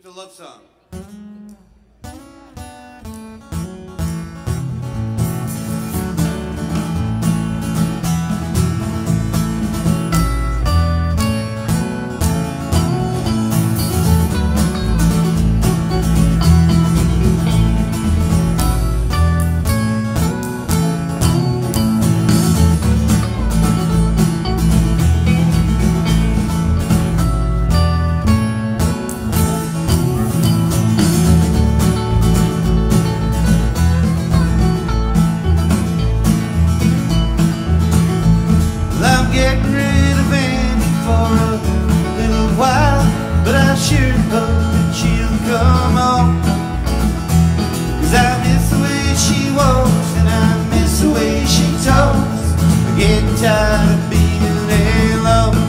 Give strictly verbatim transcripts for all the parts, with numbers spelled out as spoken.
It's a love song. Getting rid of Andy for a little while, but I sure hope that she'll come home. 'Cause I miss the way she walks and I miss the way she talks. I'm getting tired of being alone.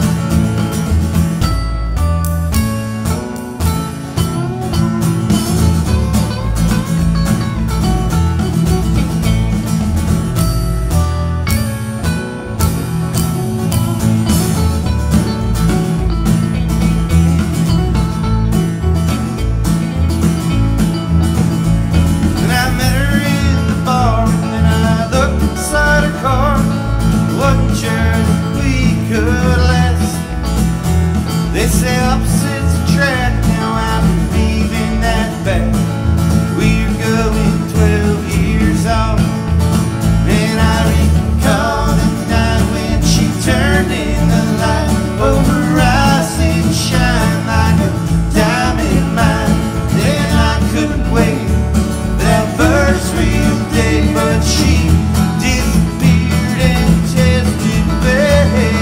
They say opposites attract, now I'm leaving that back. We're going twelve years off, and I recall the night when she turned in the light over her eyes and shine like a diamond mine. Then I couldn't wait that first real day, but she disappeared and tested bad.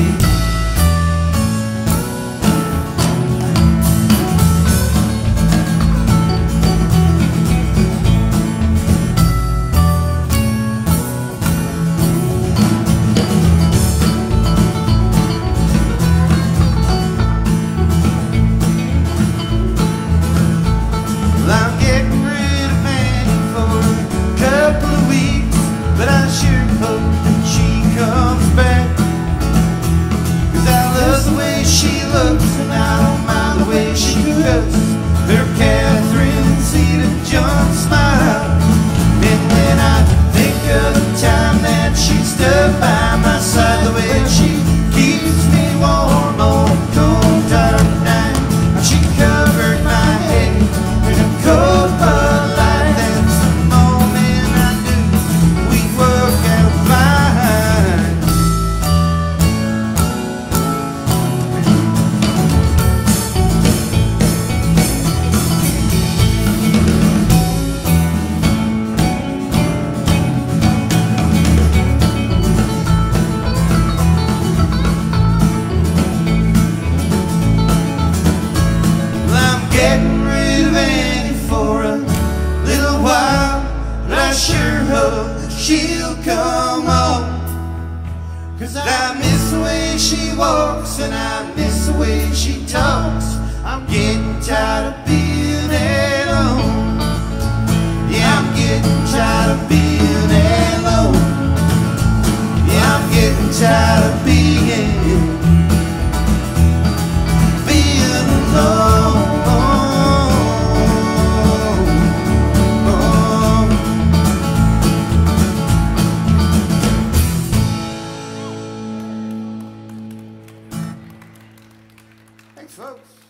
I'm getting rid of Annie for a couple of weeks, but I sure hope that she comes back. 'Cause I love the way she looks and I don't mind the way she cuts. Her Catherine Zeta-Jones smile. And when I think of the time that she stood by my side, the way she keeps me warm on a cold dark night, she covered my head in a cold Bud Light. That's the moment I knew we'd work out fine. Well, I'm getting rid of Annie for a little while, but I sure hope that she'll come home. 'Cause I miss the way she walks and I miss the way she talks. I'm getting tired of being alone. Yeah, I'm getting tired of being alone. Yeah, I'm getting tired of being, being alone. Thanks, folks.